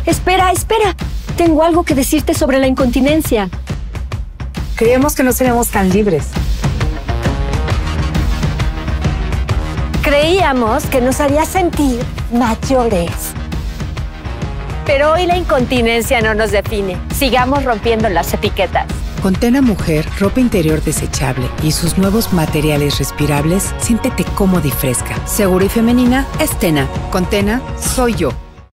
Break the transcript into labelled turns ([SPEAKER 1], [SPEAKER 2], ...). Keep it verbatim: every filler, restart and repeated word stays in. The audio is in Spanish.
[SPEAKER 1] Espera, espera. Tengo algo que decirte sobre la incontinencia.
[SPEAKER 2] Creíamos que no seríamos tan libres.
[SPEAKER 1] Creíamos que nos haría sentir mayores. Pero hoy la incontinencia no nos define. Sigamos rompiendo las etiquetas.
[SPEAKER 3] Con Tena Mujer, ropa interior desechable y sus nuevos materiales respirables, siéntete cómoda y fresca. Segura y femenina es Tena. Con Tena, soy yo.